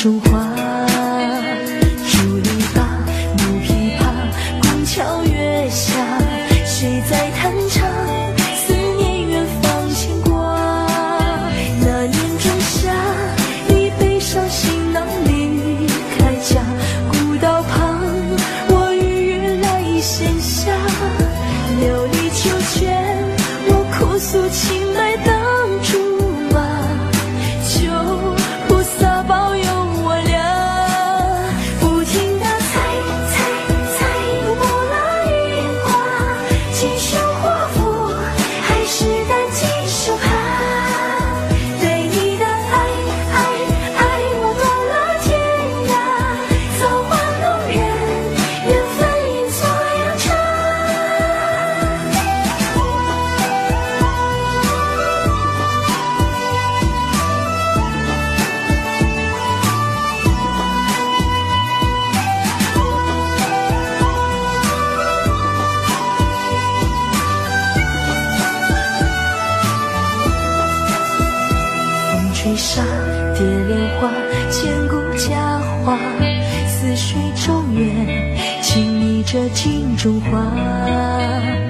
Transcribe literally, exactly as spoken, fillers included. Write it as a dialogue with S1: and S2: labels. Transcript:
S1: 中花。竹篱笆，木琵琶，宫桥月下，谁在弹唱？思念远方牵挂。那年仲夏，你背上行囊离开家，古道旁，我与月来闲暇。琉璃秋千，我哭诉情来当竹马，求菩萨保佑我俩。不停地采采采，不拉樱花，锦绣华服，还是单骑手帕。对你的爱爱爱，我断了天涯，造化弄人，缘分阴错阳差。风吹沙，蝶莲花，千古佳话。似水中月，轻昵着镜中花。